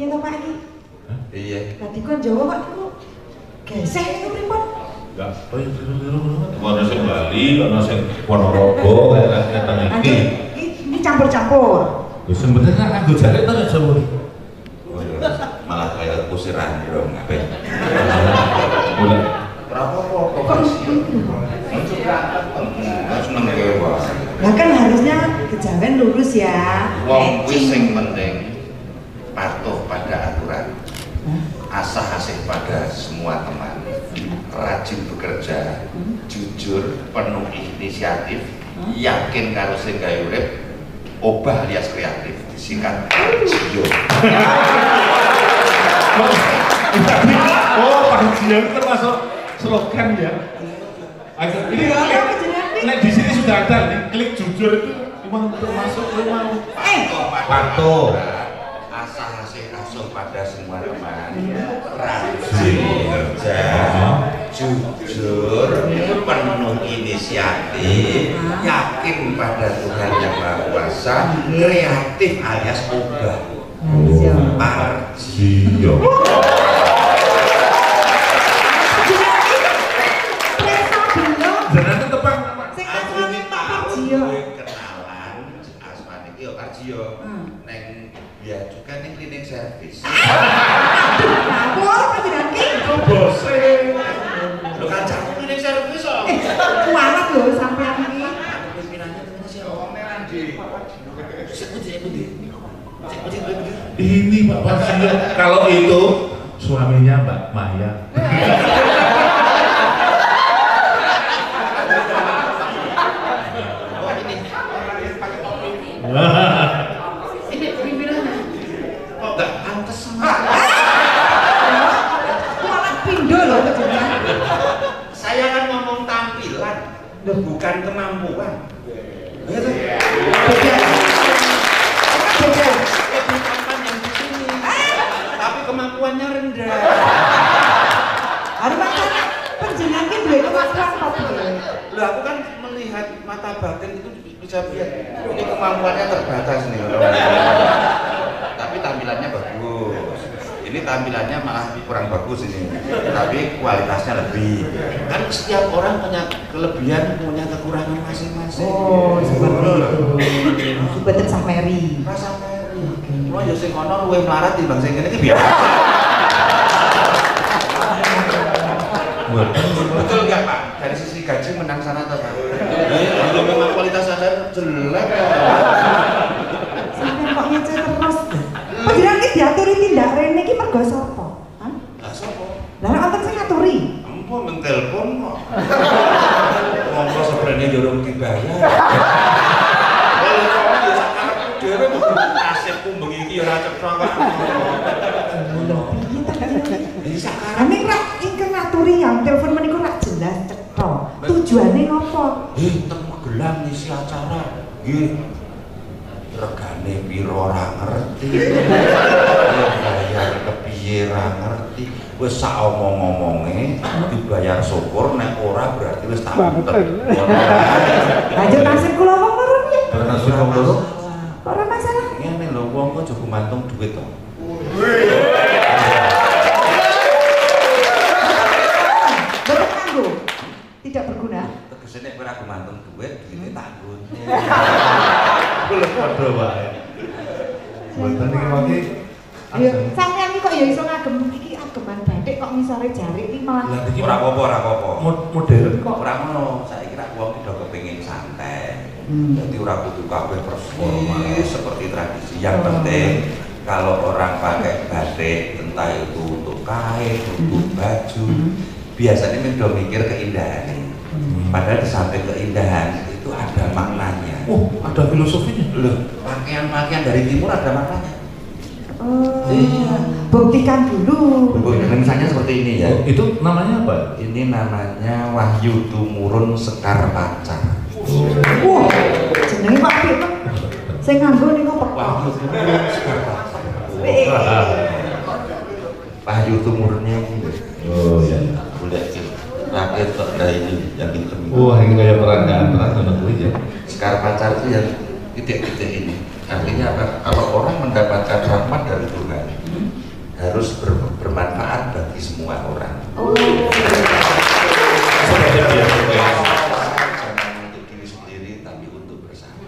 Piye to Pak iki? Iya. Tadi kan Jawa kok niku gesek niku pripun? Enggak, ono sing Bali, ono sing Ponorogo kayak iki. Ini campur-campur. Wis sebenarnya kan nganggo jaket to ya Jawa. Malah kayak kusiran dong ngapain? Udah. Berapa kok sih? Seneng ya, Pak. Lah kan harusnya kejawen lurus ya. Wong kuwi sing penting patuh pada aturan. Asah asih pada semua teman. Rajin bekerja, jujur, penuh inisiatif, yakin karo sing gawe urip, obah alias kreatif, disingkat Arjio. Oh, Arjio itu termasuk slogan ya. Ini nek di sini sudah ada nih, klik jujur itu memang termasuk memang patuh. Asah asih asuh pada semua teman. Rajin bekerja, jujur, penuh inisiatif, yakin pada Tuhan Yang Maha Kuasa, kreatif alias obah. Arjio. Jangan tepang Sing asmane Pak Arjio. Kenalan asmane iki Arjio. Neng biaya juga ning cleaning service. Ngawur panjenengan ki. bose. Lho kan cak cleaning service kok. Kualat lho sampean iki. Pimpinannya temen sih omong Andi. Ini Pak Arjio. Kalau itu suaminya Mbak Maya. Ini pimpinannya kok gak pantes sama. Kualat pindho lho panjenengan. Saya kan ngomong tampilan, bukan kemampuan. Ya tuh. Beda. Lebih tampan yang di sini. Tapi kemampuannya rendah. Harus makanya panjenengan ki duwe kemampuan apa piye? Loh aku kan melihat mata batin itu bisa lihat ini kemampuannya terbatas nih. Tapi tampilannya bagus. Ini tampilannya malah kurang bagus ini. Tapi kualitasnya lebih. Kan setiap orang punya kelebihan, punya kekurangan masing-masing. Oh, seperti itu. Mboten sameri. Rasa meri. Wah, yo sing kono luwih melarat timbang sing kene iki biasa. Betul nggak Pak? Dari sisi gaji menang sana atau Pak? Kalau memang kualitas Anda jelek ya. Sampeyan kok ngece terus. Panjenengan ki diaturi tindak rene iki mergo sapa? Hah? Lah sapa? Lah nek wonten sing ngaturi. Ampun mentelpon kok. Ngomong sebenarnya jorong dibayar. Kalau kok ya sakarepku dhewe nasibku bengi iki ora cetha kok. Lho, piye ta? Ane rak ingkang ngaturi yang telepon meniku rak jelas cetha. Tujuane ngopo? Tem gelang ngisi acara. Nggih. Regane piro ora ngerti. Bayar kepiye ora ngerti. Wis sak omong-omonge dibayar syukur nek ora berarti wis tak untet. Lanjut nasib kula wong loro piye? Nasib wong loro? Ora masalah. Ngene lho wong kok aja gumantung duit to. Betul kanggo. Tidak berguna. Tegese nek ora gumantung duit, duite tak nggon. Kulo padha wae. Mboten iki mangke. Ya, sampeyan iki kok ya iso ngagem iki ageman batik kok ngisore jari iki malah. Lah iki Ora apa-apa, ora apa-apa. modern kok. Ora ngono, saiki rak wong udah kepengin santai. Jadi ora kudu kabeh performa seperti tradisi. Yang penting kalau orang pakai batik, entah itu untuk kain, untuk baju, biasanya udah mikir keindahan. Padahal di samping keindahan itu ada maknanya. Oh, ada filosofinya. Loh, pakaian-pakaian dari timur ada maknanya. Oh, Iya. buktikan dulu. Misalnya seperti ini ya. Oh, itu namanya apa? Ini namanya Wahyu Tumurun Sekar Pacar. Wah, jenenge Pak Pik. Sing nganggo niku peka. Wahyu Tumurun Sekar Pacar. Wahyu Tumurunnya ini. Oh iya. Boleh rakyat kok ada ini yang hitam. Wah, ini kayak perangkaan kuwi ya. Sekar Pacar itu yang titik-titik ini. Artinya apa? Kalau orang mendapatkan rahmat dari Tuhan, harus bermanfaat bagi semua orang. Jangan untuk diri sendiri tapi untuk bersama.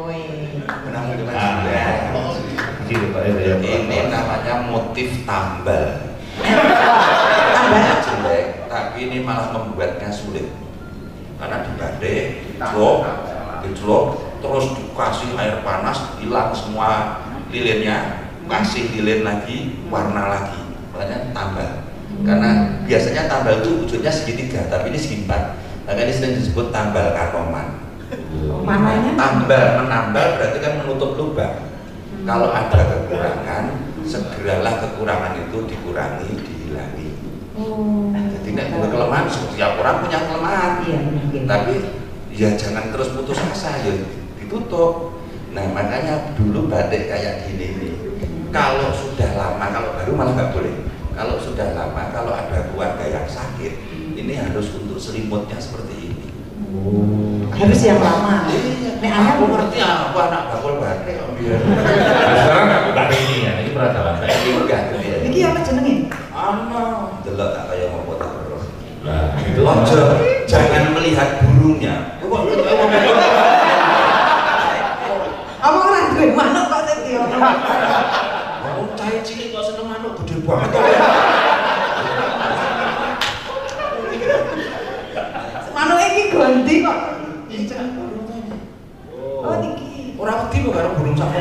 Ini namanya motif tambal. Tambal jelek, tapi ini malah membuatnya sulit. Karena dibanding, dicelok, terus dikasih air panas, hilang semua lilinnya, kasih lilin lagi, warna lagi, makanya tambal. Karena biasanya tambal itu wujudnya segitiga, tapi ini segi empat, makanya ini sering disebut tambal kanoman. Tambal menambal berarti kan menutup lubang. Kalau ada kekurangan, segeralah kekurangan itu dikurangi, dihilangi. Jadi tidak ada kelemahan, setiap orang punya kelemahan. Tapi ya jangan terus putus asa, ya ditutup. Nah makanya dulu batik kayak gini nih. Kalau sudah lama, kalau baru malah nggak boleh. Kalau sudah lama, kalau ada keluarga yang sakit, ini harus untuk selimutnya seperti ini. Harus yang lama. Nek anak aku ngerti apa anak bakul batik. Sekarang nggak batik ini ya, ini peradaban saya. Ini enggak gitu ya. Iki apa jenenge? Delok tak kayak mau kotak terus. Nah, itu jangan melihat burungnya. Omong ora duwe manuk kok tadi ono. Wong cah cilik kok seneng manuk gede banget. Manuk iki ganti kok. Oh niki. Ora wedi kok karo burung sapo.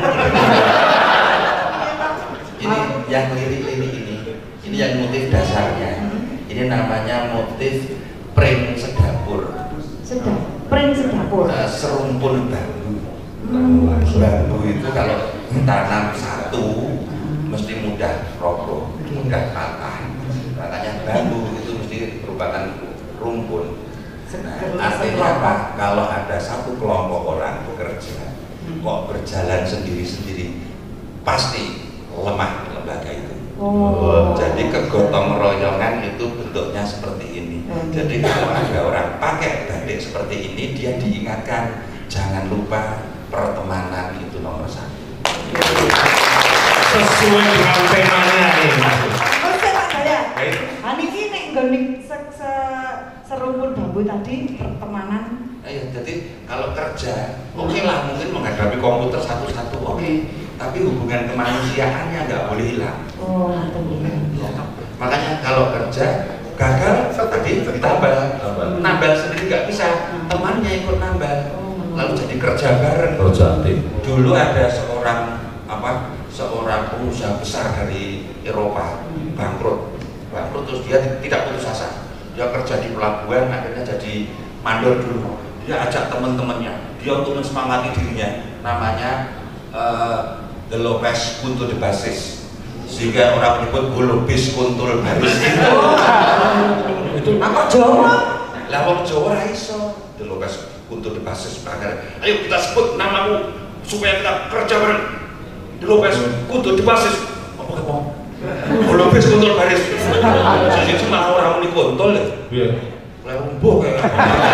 Ini yang lirik ini. Ini yang motif dasarnya. Ini namanya motif pring sedapur. Pring sedapur. Serumpun bambu. Bambu itu kalau tanam satu mesti mudah roboh, mudah patah. Makanya bambu itu mesti merupakan rumpun. Nah, artinya apa? Kalau ada satu kelompok orang bekerja, kok berjalan sendiri-sendiri, pasti lemah lembaga itu. Jadi kegotong royongan itu bentuknya seperti ini. Jadi kalau ada orang pakai batik seperti ini, dia diingatkan jangan lupa pertemanan itu nomor satu. sesuai dengan temanya ini. Pak Jaya. Niki nek nggone serumpun bambu tadi pertemanan. Ayo, jadi kalau kerja, oke lah mungkin menghadapi komputer satu-satu, oke. Tapi hubungan kemanusiaannya nggak boleh hilang. Oh, ya. Makanya kalau kerja gagal tadi nambal sendiri nggak bisa, temannya ikut nambal, lalu jadi kerja bareng. Dulu ada seorang pengusaha besar dari Eropa bangkrut terus dia tidak putus asa, dia kerja di pelabuhan, akhirnya jadi mandor dulu. Dia ajak teman-temannya, dia untuk mensemangati dirinya, namanya The Lopez Kuntul de Basis, sehingga orang menyebut Golobis Kuntul Baris. Itu apa Jawa? Lah wong Jawa ra iso The Lopez Kuntul de Basis. Ayo kita sebut namamu supaya kita kerja bareng. The Lopez Kuntul de Basis. Apa kamu? Golobis Kuntul Baris. Jadi cuma orang muni kontol ya. Iya. Lah umbuh kayak.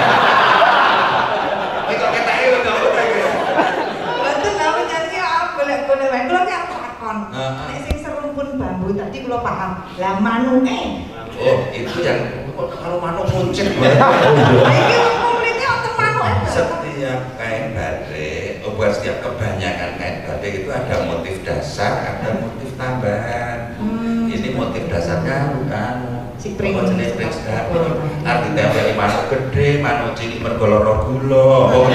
Nek sing serumpun bambu tadi kula paham. Lah manuke. Oh, itu yang kalau manuk muncul. Iki kulitnya oten manuke. Setiap kain batik, bukan setiap kebanyakan kain batik itu ada motif dasar, ada motif tambahan. Ini motif dasarnya bukan jenis pring sedapur. Arti tempeli manuk gede, manuk cilik mergo lara gula.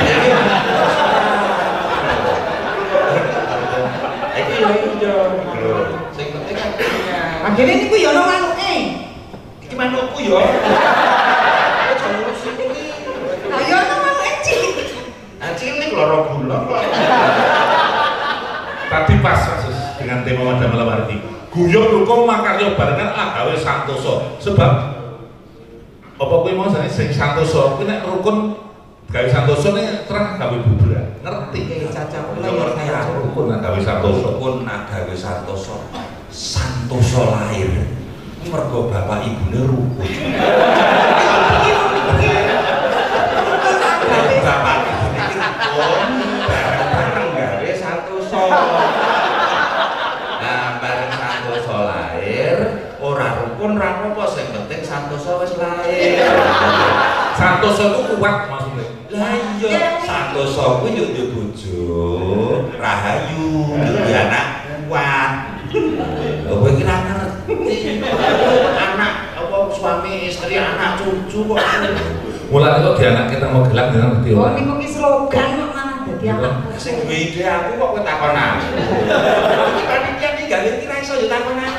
Sing penting artinya. Akhirnya niku ya ono manuke. Iki manukku ya. Aja ngurus iki. Lah ya ono manuke cilik. Nah, cilik lara gula. Tadi pas kasus dengan tema pada malam hari ini. Guyon rukun makarya barengan agawe santoso. Sebab apa kuwi mau sing santoso kuwi nek rukun gawe santoso nek terang gawe bubra. Ngerti? Caca Ngerti aku. Rukun gawe santoso. Rukun gawe santoso. Santoso lahir. Mergo bapak ibune rukun. Bapak ibune rukun bareng-bareng gawe santoso. Nah, bareng santoso lahir Santoso itu kuat maksudnya. Lah iya, Santoso kuwi yo duwe bojo, rahayu, duwe anak kuat. Kowe iki ra ngerti. Anak apa suami istri anak cucu kok. Mulane kok dianake teng Magelang ya ngerti Oh, ora. niku ki slogan kok malah dadi anak. Sing duwe ide aku kok kowe takon aku. Panitia iki gawe iki ra iso yo takon aku.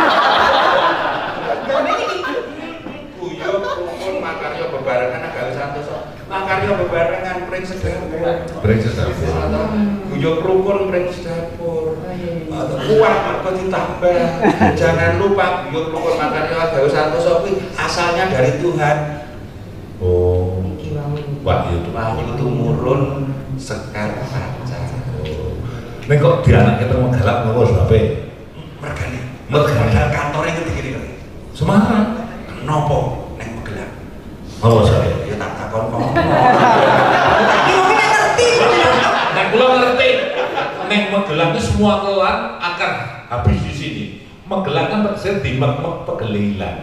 Guyub rukun makarya bebarengan gawe Santoso. Makarya bebarengan pring sedapur. Pring sedapur. Guyub rukun pring sedapur. Kuat mergo ditambah. Jangan lupa guyub rukun makarya gawe Santoso kuwi asalnya dari Tuhan. Oh. Iki wae. Wahyu Tumurun Sekar Raja. Nek kok dianake teng Magelang ngopo sebabe? Mergane. Mergane. Kantore ngendi iki? Semarang. Nopo ning Magelang? Apa saya? Ya tak takon kok. Iki wong nek ngerti. Nek kula ngerti, nek Magelang itu semua kelan akan habis di sini. Magelang kan tersebut dimek-mek pegelilan.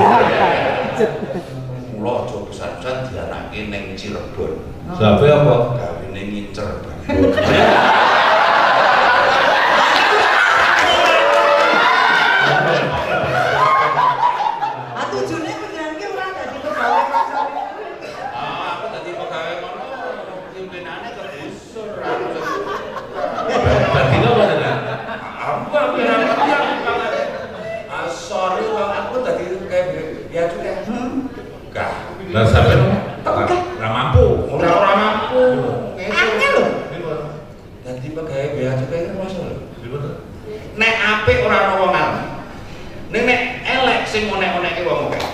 Mula aja pisan-pisan dianake ning Cirebon. Sampai apa? Gawene ngincer. Ah tujune pikiran ki ora dadi pegawai pasar. Aku dadi pegawai kono pimpinane kebusur. Dadi apa jenengan? Aku ora ngerti aku. Sorry Bang, aku tadi kayak ya juga. Enggak. Lah sampai ora mampu. Ora mampu. Angel lho. Dadi pegawai bea cukai kan masuk lho. Nek apik ora ana wong ngalih. Nek elek sing onek-oneke wong akeh.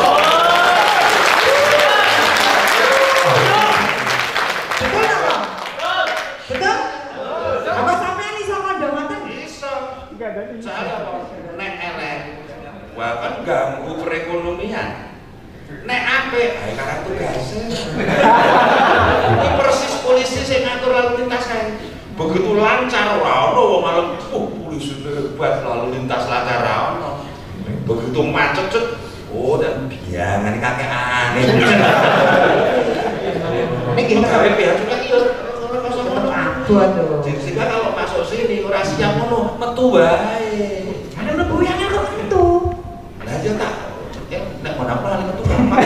Betul apa? Betul? Apa sampean iso kandha ngoten? Iso. Saya nek elek wah kan ganggu perekonomian. Nek apik, ae karang tugase. Iki persis polisi sing ngatur lalu lintas kae. Begitu lancar ora ono wong malam, polisi hebat lalu lintas lancar ora ono. Begitu macet cet, oh dan biangan kakean. Niki Gawe biar juga iya. abot lho. Sehingga kalau masuk sini ora siap ngono, metu wae. Ana mlebu yang kok entu. Lah aja tak. Nek mau napa lali metu gampang.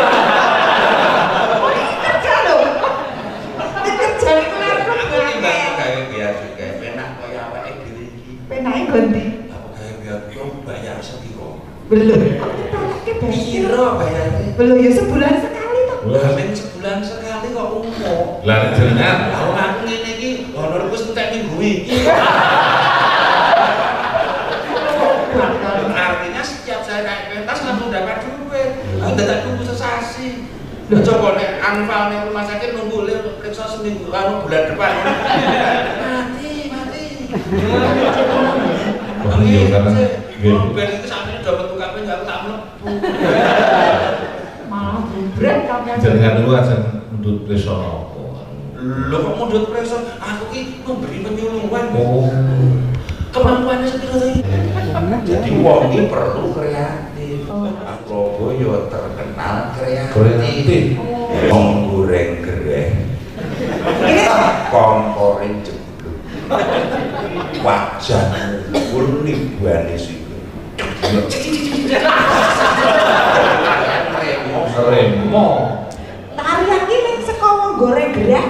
Kerja lho. Nek kerja iku arep Aku timbang gawe biar juga penak kaya awake dhewe iki. penake gondi. Aku gawe biar yo bayar sepiro. Belum. Oke, Piro bayarnya? belum ya sebulan sekali toh. Lah men sebulan sekali kok umum. Lah jenengan Lah aku ngene iki honorku entek minggu iki. Artinya setiap saya naik pentas langsung dapat duit. Aku dadak tunggu sesasi. Lah coba nek anfal ning rumah sakit nunggu periksa seminggu bulan depan. Mati. Oh iya karena Ben itu sampe udah metu kabeh enggak tak mlebu. Malah bubret kabeh. jenengan dulu aja mundut presono apa? Lho kok mundut preso? Aku ki memberi penyuluhan. Oh. Kemampuannya sepiro to iki? Jadi wong iki perlu kreatif. Surabaya terkenal kreatif. Wong goreng gereh. Komporin jeblok. Wajan kulibane siku. Remo. Tarian ki ning saka wong goreng gerah.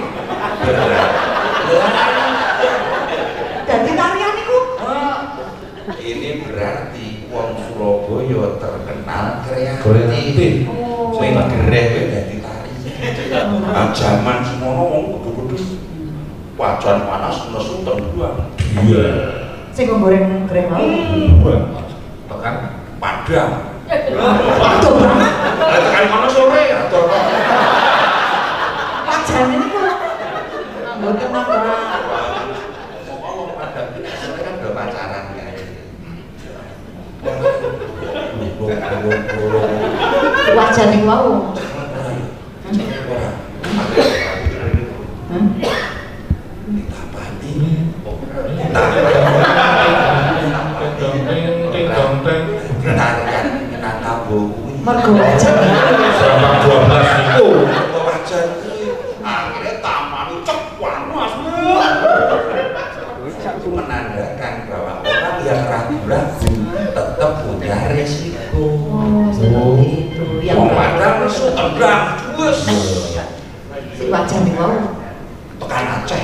Dadi tarian iku Ini berarti wong Surabaya terkenal kreatif. Kreatif. Sing gereh kuwi dadi tari. Jaman semono wong kudu-kudu wajan panas nesu tengguang. Iya. sing goreng gereh mau. Tekan Padang. Aduh banget. Lah tekan kono sore atur. Wajane niku mboten napa. Wong Padang iki sore kan udah pacaran ya. Wajane wau. Tarian Minangkabau kuwi Mergo wajane. Bapak 12 itu wajan akhirnya taman cek panas menandakan bahwa orang yang ragu-ragu tetap punya resiko. Seperti itu yang padahal musuh tendang terus si wajan itu tekan Aceh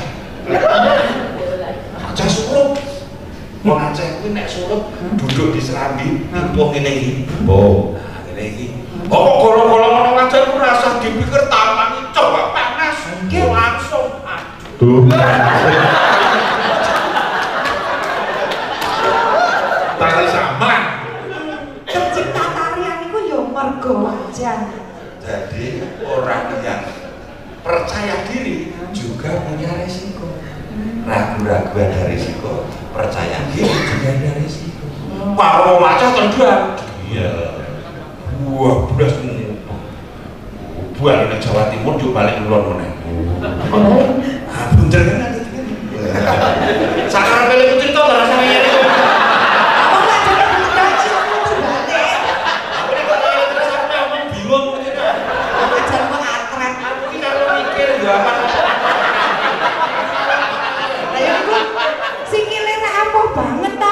Aceh surup wong Aceh kuwi nek surup duduk di serambi timpung ngene iki ngene iki kok golong-golong ono Aceh ku rasa dipikir taman iki coba panas langsung tuh tari saman tercipta tarian itu ya mergo wajan. jadi orang yang percaya diri juga punya resiko. Ragu-ragu ada risiko, percaya diri juga ada risiko. Mau macam tendang, iya. Wah, belas buat di Jawa Timur juga balik ulon mana? Ah, bunter kan ada tuh. Sekarang balik putri tuh nggak rasanya ini. Apa nggak coba dikaji terbalik? Aku nih kalau terus aku ngomong bingung gitu. Wajan kok atret. Aku kita kalau mikir nggak apa. Sikile nek apa banget ta?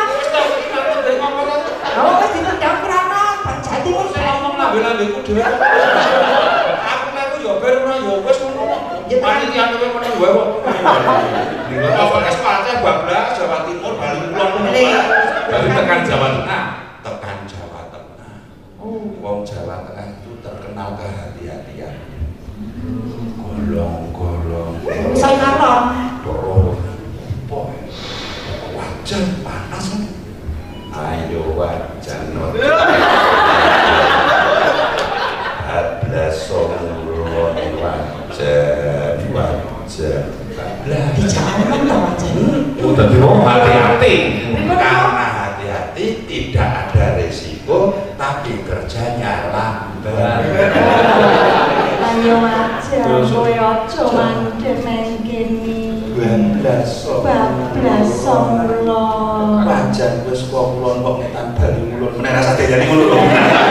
Oh, wis ditendang krana Jawa Timur Ngomong lambe-lambeku dhewe. Aku nek yo ber ora yo wis ngono. Panitia kowe meneng wae kok. Apa SPT bablas Jawa Timur Bali Kulon ngono. dari tekan Jawa Tengah Tekan Jawa Tengah. Wong Jawa Tengah itu terkenal kehati-hatian. Golong-golong. Saya kalon. Dorong. Wajan panas kan? Ayo wajan bablas songulon wajan bablas Di jalan ta wajan iki. oh tadi mau hati-hati karena hati-hati tidak ada resiko tapi kerjanya lambat. Ayo wajan kowe aja mandhe nang kene. Bablas songulon. Wajan wis kok kulon kok ngetan Bali mulun meneh rasa dene ngono lho.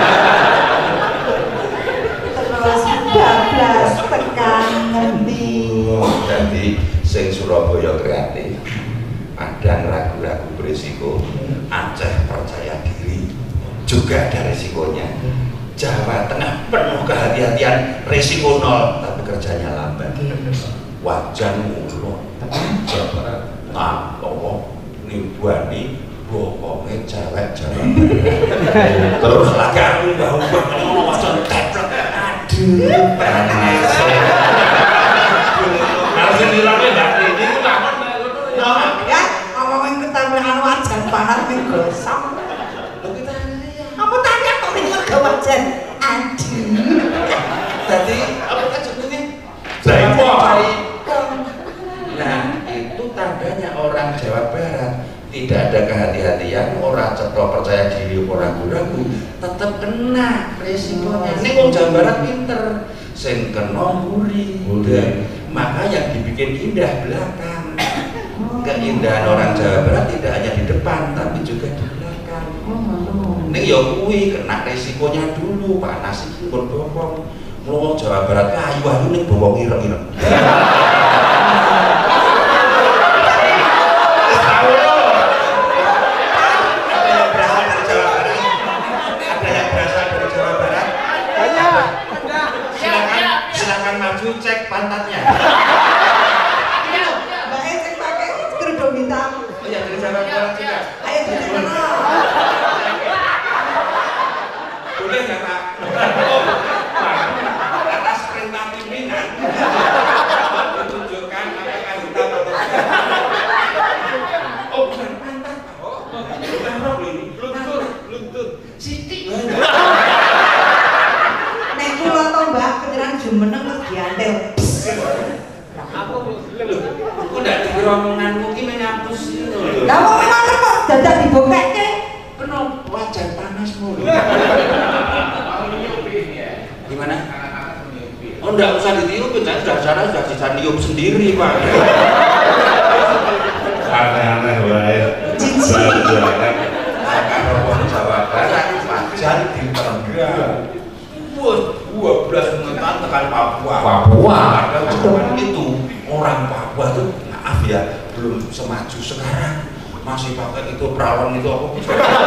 Terus bablas tekan ngendi? Jadi sing Surabaya kreatif, Padang ragu-ragu berisiko, Aceh percaya diri juga ada resikonya. Jawa Tengah penuh kehati-hatian, resiko nol tapi kerjanya lambat. Wajan mulun, Jawa Barat, Tantowo, Nimbani, pokoknya cewek Jawa Barat. Terus lagi aku mbah-mbah ngono wajan teplek. Aduh, panas. harus dilakoni nggak ini lah Ya, ngomongin ketambahan wajan panas ning gosong. Apa tanya kok ning mergo wajan? Aduh. Jadi apa kan jenenge? Jaipong. Nah, itu tandanya orang Jawa Barat tidak ada kehati-hatian, orang cetok percaya diri, orang ragu-ragu, tetap kena resikonya. Ini wong Jawa Barat pinter, sing kena mburi. Maka yang dibikin indah belakang. Keindahan orang Jawa Barat tidak hanya di depan, tapi juga di belakang. Ini ya kuwi kena resikonya dulu, panas iki pun bokong. Wong Jawa Barat ayu-ayu ning bokong ireng-ireng. Silakan maju cek pantatnya. Mbak cek pakai kerudung hitam. Oh ya dari Jawa Barat juga. Ayo cek mana? Boleh nggak Pak? Atas perintah pimpinan ditunjukkan apakah hitam atau tidak. Oh bukan pantat. Oh bukan rok ini. Bluntut. Siti. Nek kula to Mbak keteran jumeneng terus diantel. Aku ndak dikira omonganmu ki menghapus lho. Lah kok memang kok dadak dibokekke? Penuh wajan panasmu lho. Gimana? Oh enggak usah ditiup, saya sudah sana sudah bisa niup sendiri Pak. aneh-aneh wae banget Kalau orang Jawa Barat wajan di Tengah. Wah, 12 tekan Papua. Papua. Ada zaman itu orang Papua tuh maaf ya belum semaju sekarang, masih pakai itu perawan itu apa?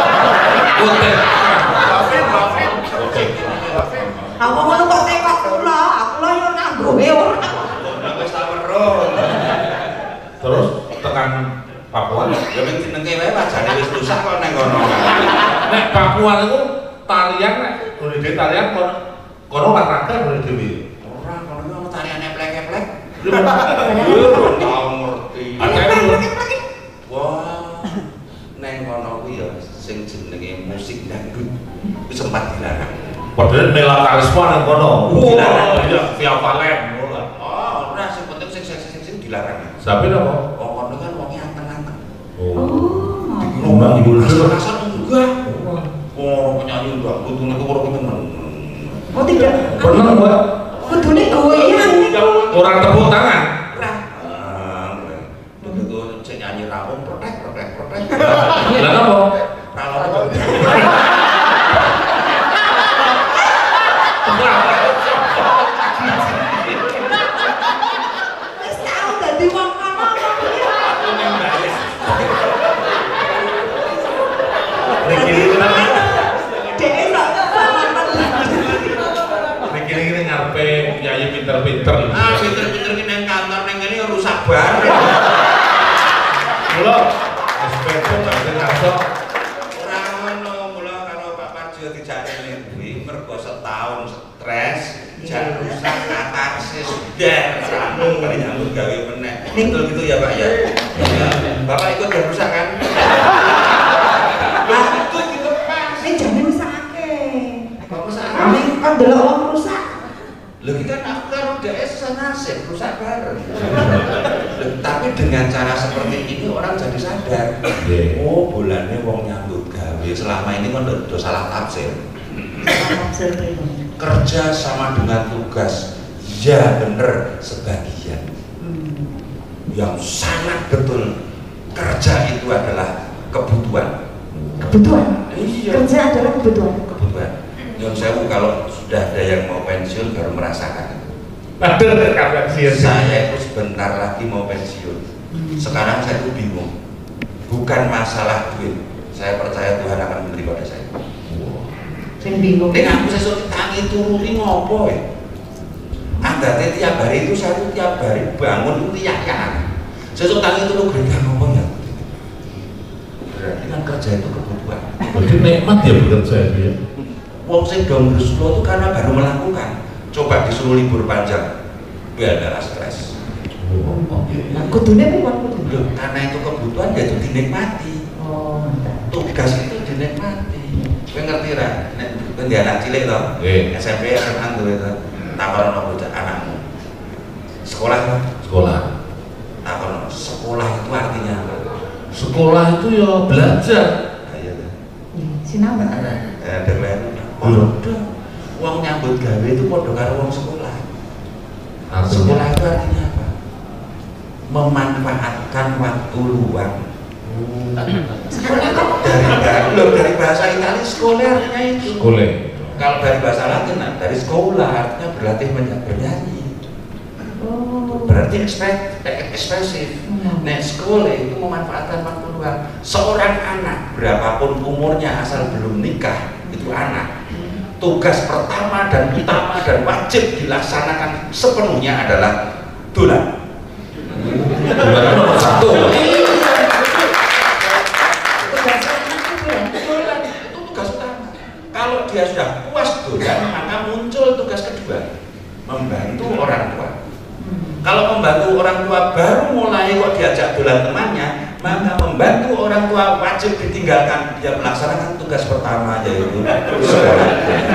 Oke. Aku mau kok tekok kula, aku lo yo nganggoe ora. Wis tak weruh. Terus tekan Papua. Ya wing jenenge wae wajane wis rusak kok nang kono. Nek Papua niku tarian nek boleh dhewe tarian kono olahraga boleh dhewe. Ora kono iki ono tariane plek-plek. Yo tau ngerti. Wah. Neng kono kuwi ya sing jenenge musik dangdut wis sempat dilarang. Padahal Nela Karisma nang kono. Dilarang. Iya, Via Valen. Oh, ora sing penting sing dilarang. Sampai apa? Oh, kono kan wonge anteng-anteng. Oh. Ngomong bulur. Kasar juga. Oh, penyanyi juga. Kudune kok ora temen. Oh tidak. Pernah Mbak? Kudune goyang. Orang tepuk tangan. Begitu cek nyanyi rawon protek. Lah apa? Rawon. Wis tau dadi wong kono. Kira-kira ngarepe nyanyi pinter-pinter. Ah, pinter-pinter ki nang kantor nang kene rusak bareng. Mula SPP tak ngarso. Ora ngono, mula karo Pak Parjo dijake kuwi mergo setahun stres, jak rusak katarsis dan anu kali nyambut gawe meneh. Betul gitu ya, Pak ya. Bapak ikut dan rusak kan? Lah itu gitu, Pak. Ning jane wis akeh. Kok rusak? Ning kon delok wong rusak. Lho iki kan aku karo dhek senasib rusak bareng. Tapi dengan cara seperti ini orang jadi sadar. Oh, bulannya wong nyambut gawe selama ini kan udah salah tafsir. Kerja sama dengan tugas. Ya bener sebagian. Yang sangat betul kerja itu adalah kebutuhan. Kebutuhan. Iya. Kerja adalah kebutuhan. Kebutuhan. Yang saya kalau sudah ada yang mau pensiun baru merasakan. Ada kabar sih. Saya itu sebentar lagi mau pensiun. Sekarang saya tuh bingung. Bukan masalah duit. Saya percaya Tuhan akan memberi pada saya. Sing bingung. Nek aku sesuk tangi turuti ngopo ya? Andate tiap hari itu saya tuh tiap hari bangun itu yakin. Sesuk tangi turu gereja ngopo ya? Berarti kan kerja itu kebutuhan. Berarti nikmat ya bekerja itu ya. Wong sing dong bersulo itu karena baru melakukan. Coba disuruh libur panjang, biar adalah stres. Nah, kudune piye kudu? Loh, karena itu kebutuhan ya itu dinikmati. Oh, Tugas itu dinikmati. Kowe ngerti ra? Nek kowe ndek anak cilik to, SMP SMA duwe to. Takono bocah anakmu. Sekolah to? Sekolah. Takono sekolah itu artinya apa? Sekolah itu ya belajar. Ayo to. sinau. Demen. Udah. Wong nyambut gawe itu padha karo wong sekolah. Sekolah itu artinya apa? Memanfaatkan waktu luang. Dari bahasa Italia sekolah artinya itu. Sekolah. Kalau dari bahasa Latin, dari sekolah artinya berlatih bernyanyi. Berarti ekspresif. Nah, sekolah itu memanfaatkan waktu luang. Seorang anak berapapun umurnya asal belum nikah itu anak. Tugas pertama dan utama dan wajib dilaksanakan sepenuhnya adalah dolan. Dolan nomor satu. Itu tugas utama. Kalau dia sudah puas dolan, maka muncul tugas kedua, membantu orang tua. Kalau membantu orang tua baru mulai kok diajak dolan temannya, maka membantu orang tua wajib ditinggalkan. Dia melaksanakan tugas pertama yaitu sekolah.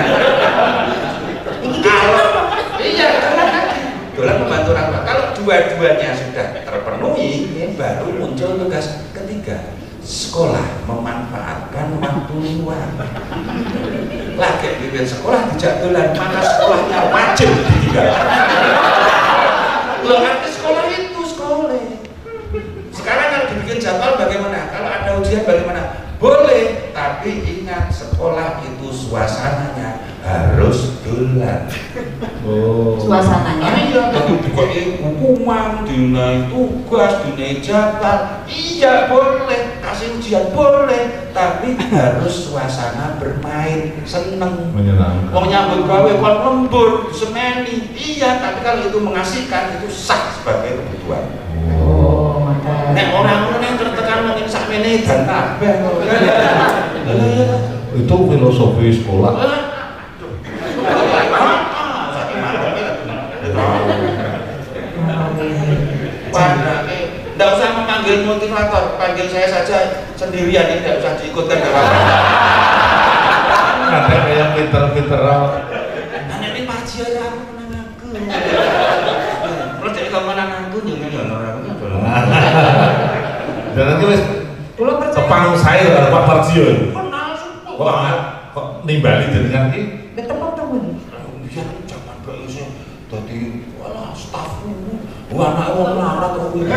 Kalau iya, dolan membantu orang tua. Kalau dua-duanya sudah terpenuhi, baru muncul tugas ketiga. Sekolah memanfaatkan waktu luang. Lagi pimpin sekolah dijak dolan, maka sekolahnya wajib ditinggalkan. Loh, arti sekolah itu sekolah. Sekarang kalau dibikin jadwal bagaimana? Kalau ada ujian bagaimana? Boleh, tapi Tapi ingat, sekolah itu suasananya harus dolan. Suasananya? Iya, tapi dikasih hukuman, dinai tugas, dinai jadwal. Iya boleh, kasih ujian boleh, tapi harus suasana bermain, seneng. Menyenangkan. Mau nyambut gawe kon lembur, semeni. Iya, tapi kalau itu mengasihkan, itu sah sebagai kebutuhan. Oh, maka. Nek orang-orang yang tertekan mungkin sakmene dan kabeh. Itu filosofi sekolah. Tidak usah memanggil motivator, panggil saya saja sendirian, ini tidak usah diikutkan. Ada kayak pinter-pinter. Anak ini paji aja aku menang aku. Terus jadi kamu menang aku jangan orang aku. Dan nanti wes Kulo percaya. kepang saya karo Pak Parjio. Kenal sumpah. Kok nimbali jenengan iki? Ketemu temen. Biar zaman bae iso dadi wala stafku. Wah anak wong larat kok kuwi.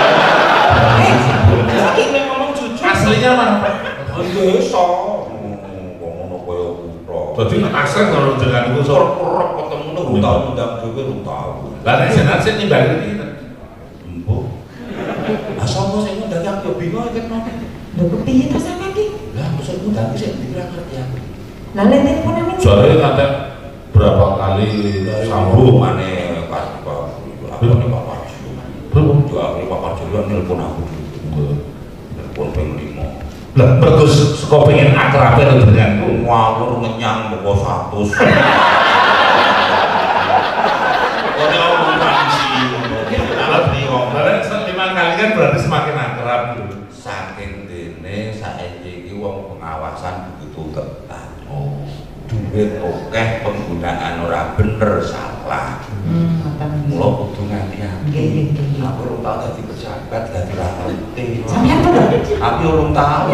Ini ngomong jujur. Aslinya mana Pak? Desa. Wong ngono kaya kutho. Dadi asal kalau jenengan iku sok. Kerep ketemu nang undang-undang dhewe ru tau. Lah nek jenengan sing nimbali iki. Mbok. Ah sapa sing ngundang aku bingung iki nang. Lho kepiye to sampean iki? Lah maksud ngundang sing dikira ngerti aku. Lah lek telepon amin. Soalnya kata berapa kali sambung Mane apa nih Pak Parjo. belum. Dua kali Pak Parjo nelpon aku dulu. Nelpon ping 5. Lah mergo saka pengen akrab karo jenengan. Ngawur ngenyang mbok 100. Ora omong kanci. Alat bingung. Lah 5 kali kan berarti semakin akrab gitu. Saking dene saiki iki wong pengawasan begitu ketat. Oh. Duit akeh, penggunaan ora bener, salah. Matan. Mula kudu ngati-ati. Nggih, nggih. Aku urung tau dadi pejabat, dadi ra ngerti. Sampeyan to lho. Aku urung tau.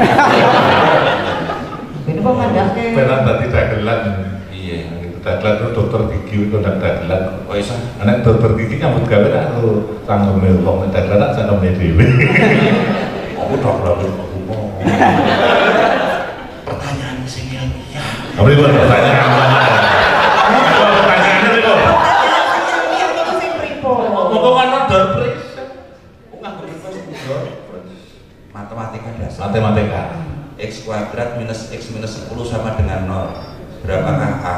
Ini kok mandake. Penan tadi dagelan. Iya. Dagelan itu dokter gigi itu dan dagelan. Kok iso? Anak dokter gigi nyambut gawe aku sanggeme wong dagelan sanggeme dhewe. Aku udah berlalu ngomong. Pertanyaan sing ilmiah. Apa itu pertanyaan? Pertanyaannya itu. Sampeyan niku sing pripo? Ngomong ana dorpris. Aku nganggo device Google. Matematika dasar. Matematika. X kuadrat minus X minus 10 sama dengan 0. Berapakah A?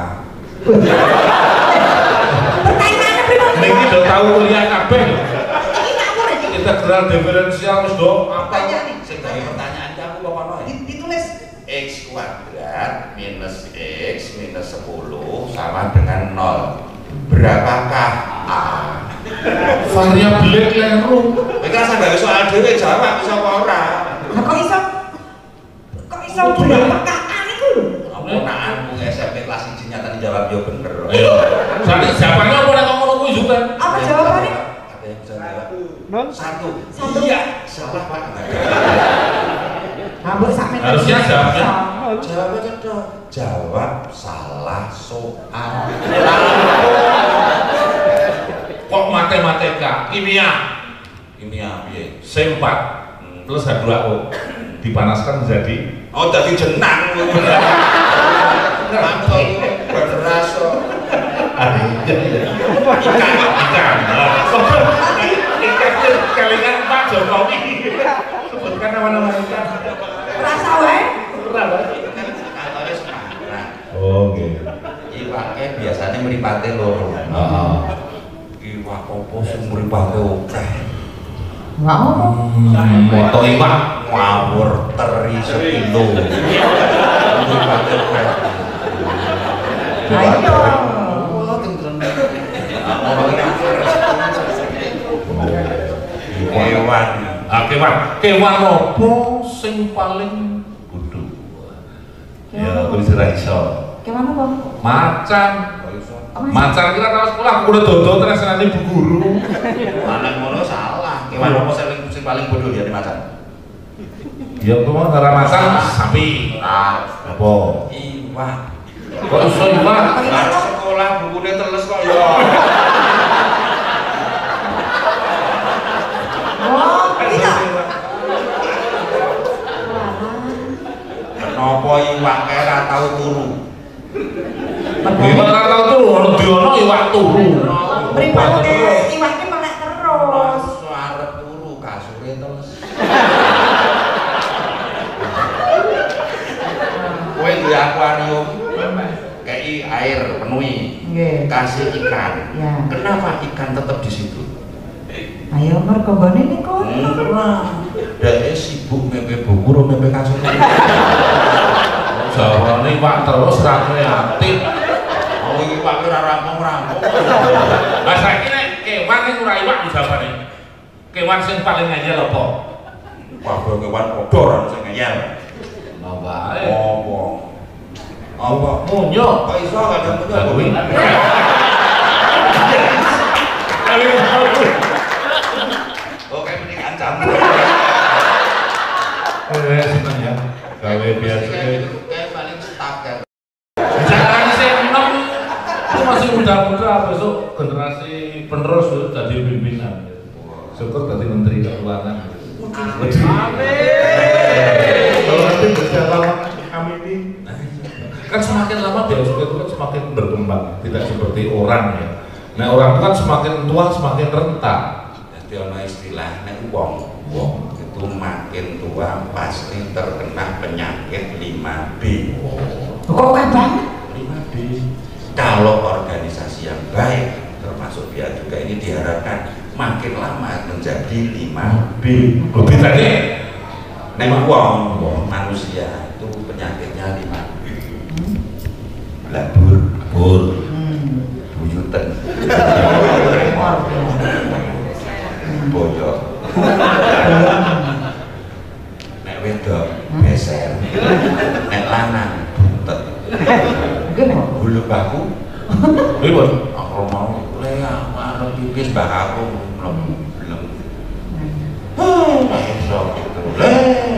Pertanyaannya pripo? Niki udah tahu kuliah kabeh. Iki ngawur iki. Integral diferensial wis do apa? Pertanyaan iki. Sing gawe pertanyaan ki aku kok ono ya? Ditulis X kuadrat minus X minus 10 sama dengan 0. Berapakah A? Variabel kleru. Kowe kan sampe soal dhewe jawab iso apa ora? Lah kok iso berapakah niku lho? Ponakanku SMP kelas 1 nyatane jawab yo bener. Ayo. Sane jawabannya apa nek ngono kuwi juga? Apa jawabannya? Ada yang bisa jawab? Nol. Satu. Satu. Iya, salah Pak. Ambek sampeyan. Harusnya jawabnya. Jawabnya cedok. Jawab salah soal. Kok matematika, kimia, Kimia piye? C4 plus H2O dipanaskan menjadi Oh, dadi jenang. Kamu beras kok. ikan. Ikan kelingan Pak Jokowi. Sebutkan nama-nama ikan. Rasa wae. Katanya sekarang. Oh, oke. Iwake biasanya mripate loro. Heeh. Iwak apa sing mripate akeh? Enggak ngomong. Moto iwak. Ngawur teri sekilo. Mripate akeh. Ayo. Hewan. Ah, kewan apa sing paling bodoh? Ya, aku bisa iso. Gimana, Bang? Macan. Macan kira tahu sekolah aku udah dodol terus nanti bu guru. Anak ngono salah. Kewan apa sing paling bodoh ya di macan? Ya aku mau ngara macan sapi. Apa? Iwak. Kok iso iwak? Lah sekolah bukune teles kok ya. Oh, iya. Napa iwake ora tau turu? Iwak ora tau turu, ono diono iwak turu. Mripate iwake melek terus. Arep turu kasure terus. Kowe duwe akuarium. Kei air penuhi. Nggih. Kasih ikan. Ya. Kenapa ikan tetap di situ? Ayo mergo gone niku. Dhek sibuk mimpi buku ro mimpi kasur. Jawane iwak terus ra kreatif. Oh iki Pak ora rampung-rampung. Lah saiki nek kewan iku ora iwak jawabane. Kewan sing paling ngeyel apa? Kabeh kewan padha ora sing ngeyel. Lah wae. Apa? Apa? Munyo. Kok iso kadang munyo? Kuwi. Oke mendingan campur. Seneng ya. Gawe biasa. Kayak paling stuck ya. Jangan sih enom. Itu masih muda-muda besok generasi penerus jadi pimpinan. Syukur jadi menteri keuangan. Kalau nanti berjalan kami ini kan semakin lama biaya cukai itu kan semakin berkembang, tidak seperti orang ya. Nah orang itu kan semakin tua semakin rentan. Jadi ono istilah nek wong itu makin tua pasti terkena penyakit 5B. Kok banget? 5B. Kalau organisasi yang baik termasuk biaya juga ini diharapkan makin lama menjadi 5B. Lebih tadi Nek wong manusia itu penyakitnya 5B. Blabur, buyuten, boyok, nek wedok beser, nek lanang buntet, bulu baku, ribut. aku mau le aku arep pipis mbah aku belum. Iso gitu le.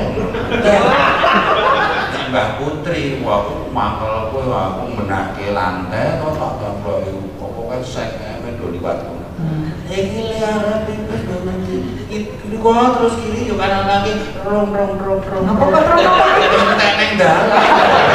Mbah Putri, aku mangkel kowe aku menake lantai to tak temploki pokoke sek do liwat kono. Iki le arep pipis nanti. Iki kok terus kiri yo kanan lagi rong. Apa kok rong? Entek ning dalan.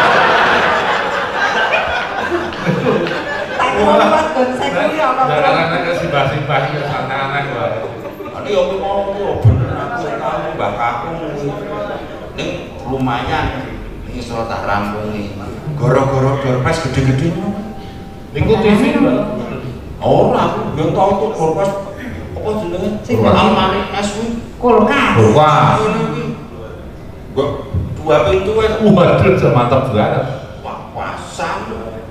Tak kuat kon saya kuwi apa? Anak-anak ke simbah-simbah ke anak-anak wae. Ani yo mau bener aku tahu mbah kakung ning lumayan iso tak rampungi. Goro-goro dorpes gede-gede. Niku TV Pak. Ora aku yo tau tuh dorpes apa jenenge? Almari es kuwi. Kulkas. Wah, Kok dua pintu wis waduh mantap banget. pasang.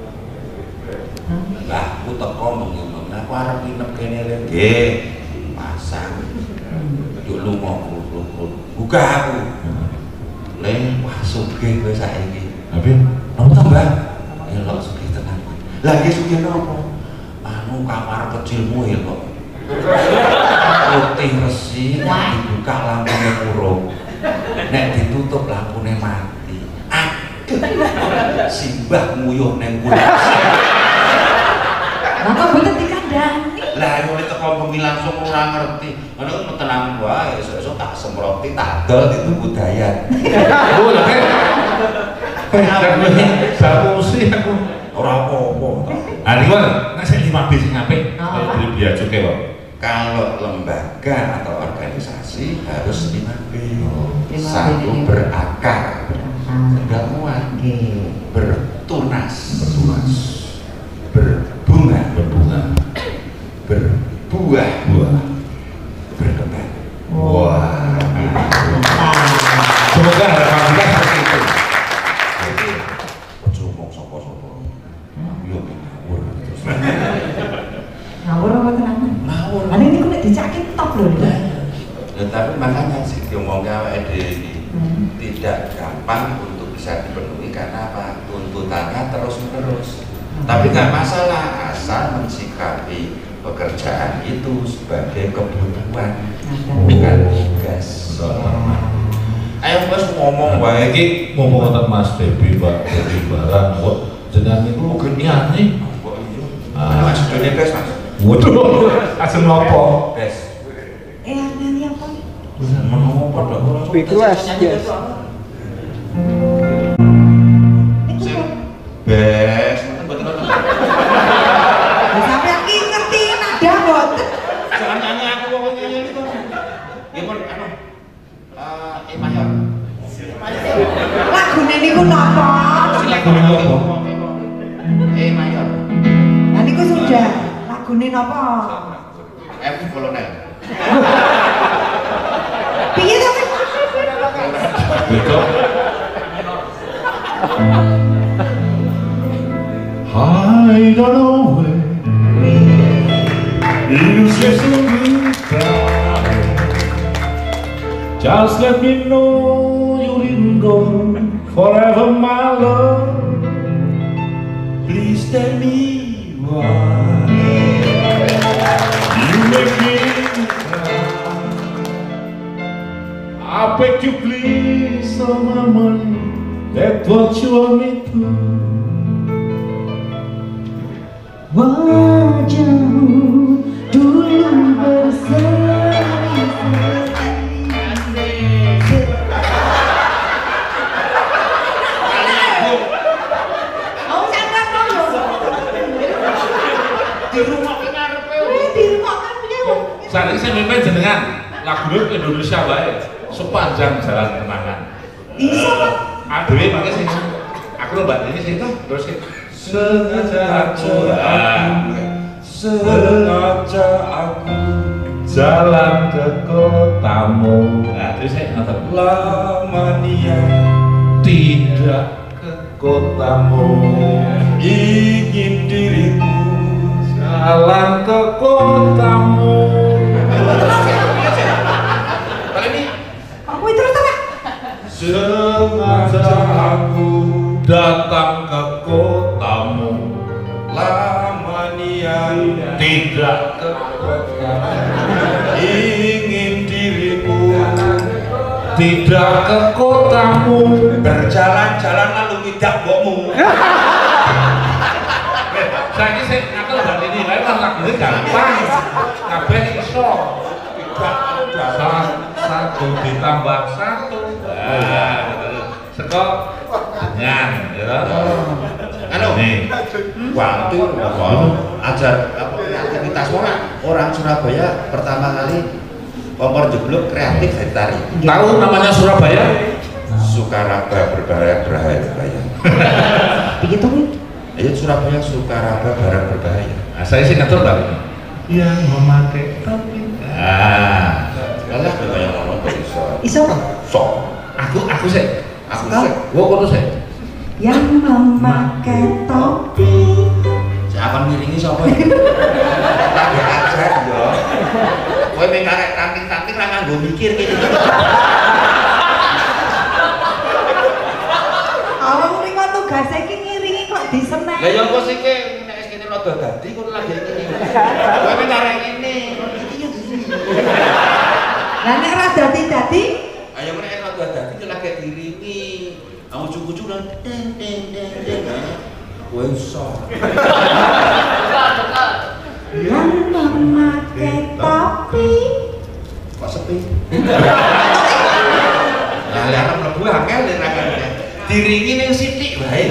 Lah aku teko mengimong aku arep nginep kene lho. Nggih, pasang. Yo lunga buka aku. Le, wah sugih kowe saiki. Tapi Napa to, Mbak? Elok sugih tenan kowe. Lah nggih sugih napa? Anu kamar kecilmu elok. Putih resi, dibuka lampunya kurung. Nek ditutup lampunya mati. Aduh. Simbah nguyuh neng kulkas. Lah kok mboten dikandani? Lah mulai teko bengi langsung ora ngerti. Ngono tenang wae, esuk-esuk tak semproti tak dol itu budaya. oh lah satu sih aku Ora apa-apa. Ariwan, nek sing 5B sing apik beli biaya cukai kok. Kalau lembaga atau organisasi harus 5B. 5B. Satu berakar, sudah muat, bertunas, berbunga, berbuah, berkembang. Wah. Semoga harapan kita seperti itu. Ojo ngomong sapa-sapa. Yo ngawur terus. Ngawur apa tenan? Ngawur. Lah ini kok nek dicake top lho. Ya, tapi makanya sih diomongnya awake dhewe tidak gampang untuk bisa dipenuhi karena apa? Tuntutannya terus-menerus. Tapi nggak masalah asal mensikapi pekerjaan itu sebagai kebutuhan bukan tugas. Ayo Mas ngomong wae iki Ngomong tentang Mas Debi Pak Debi barang kok jenengan niku mungkin nih. kok iya. Mas Doni Bes Mas. Waduh, asem nopo? Bes. Nanti apa? Menunggu padha ora. Request, yes. apa? Lagu ini apa? Mayor. Nah niku sudah lagune napa? F kolonel. Piye to? Betul. I don't know where you say so goodbye. Just let me know you didn't go forever, my love. Please tell me why you make me cry. I beg you please, oh my money, that's what you want me to. Wajahmu dulu berseri-seri. Oh, sangat dong. Di rumah ngarepe. Di rumah kan punya. Saat ini saya mimpin jenengan lagu Indonesia baik sepanjang jalan kenangan. Bisa Pak. Aduh, pakai sih. Aku lo mbak ini sih terus sih. Sengaja aku jalan ke kotamu. Nah, terus saya nonton lama dia tidak ke kotamu, ingin diriku jalan ke kotamu. Kali ini Apa itu terus Pak? Sengaja aku datang ke kotamu, lama nian tidak ke kotamu, ingin dirimu tidak ke kotamu, berjalan-jalan lalu tidak bomu. Saya aku udah ini kan lagunya gampang, kabeh iso. Satu ditambah satu. Sekok dengan ya. anu waktu ajar aktivitas orang Surabaya pertama kali kompor jeblok kreatif dari tari. Tahu namanya Surabaya? Sukaraba berbahaya. Begitu nih. Ayo Surabaya Sukaraba barang berbahaya. Nah, saya sih ngatur tadi. Yang memakai topi. Nah, Alah kayak ngomong kok iso. Iso. Sok. aku sih. Aku sih. Gua kono sih. Yang memakai topi. Siapa miringi sapa? Lagi aja yo. Kowe mung karek tamping-tamping ra nganggo mikir kene. Awang mriko tugas iki ngiringi kok diseneng. Lah ya kok sik nek kene rada dadi kono lagi ngene. Kowe mung karek ngene. Lah nek ora dadi-dadi, Ayo nek rada dadi lagi diringi. Kamu cucu-cucu lan deng deng deng deng. Kowe iso. yang memakai topi. Kok sepi? Lah lek arep mlebu angel nek ra kan. Diringi ning sithik wae.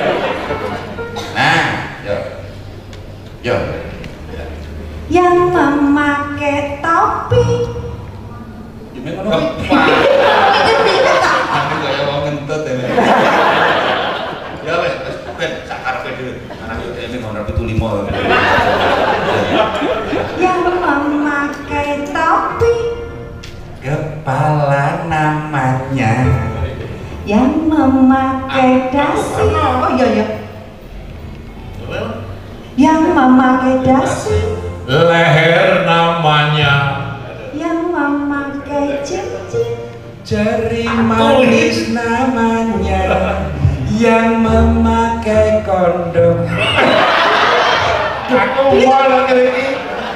Nah, yo. Yo. Yang memakai topi. Gimana ngono? Aku kaya wong ngentut ya. Ya wes, ben sak karepe dhewe. Anak yo dhewe ngono 75. Yang memakai topi. Kepala namanya. Yang memakai dasi. Oh iya ya. Yang memakai dasi. Leher namanya. Yang memakai cincin. Jari manis namanya. Yang memakai kondom. Aku mau lagi ini.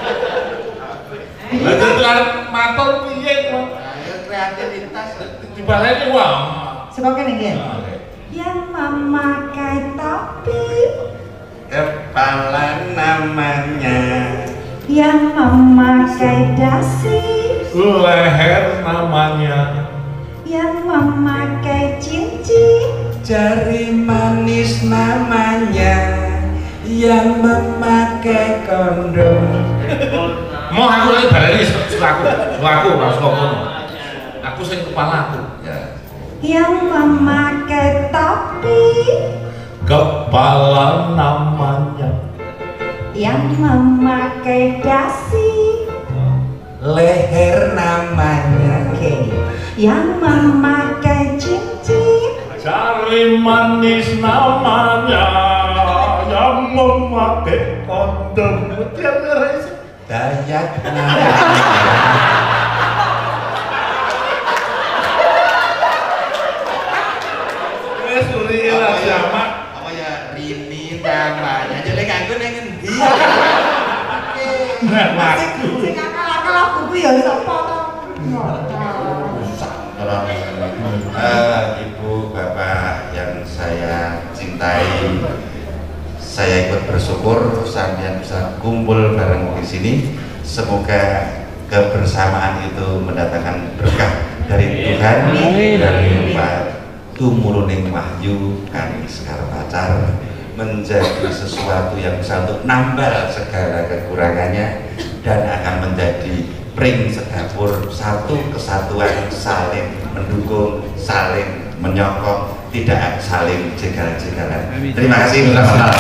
Lalu tuan matur piye kok? Ayo kreativitas. Dibaleni uang. Sekolah kene nggih. Yang memakai topi. Kepala namanya. Yang memakai dasi. Leher namanya. Yang memakai cincin. Jari manis namanya. Yang memakai kondom. Mau aku lagi baleni selaku langsung ngomong. Aku sing kepala aku. Ya. yang memakai topi, kepala namanya, yang memakai dasi, leher namanya, yang memakai cincin, jari manis namanya, yang memakai kondom. Dayak namanya. Surilah sama. Apa ya Rini namanya. Jadi nganggo ning endi? sing akal-akal aku ku ya sapa to? Ibu bapak yang saya cintai, saya ikut bersyukur sampean bisa kumpul bareng di sini. Semoga kebersamaan itu mendatangkan berkah dari Tuhan, dari Pak Tumuruning Wahyu kami Sekar Pacar, menjadi sesuatu yang bisa untuk nambah segala kekurangannya dan akan menjadi pring sedapur, satu kesatuan, saling mendukung, saling menyokong, tidak saling jegal-jegalan. Terima kasih.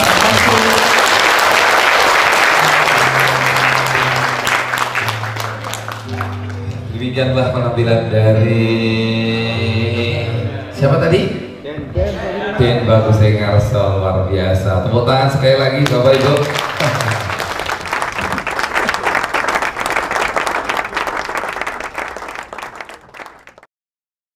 Demikianlah penampilan dari siapa tadi? Ben Bagus Dengarso, luar biasa. Tepuk tangan sekali lagi Bapak Ibu.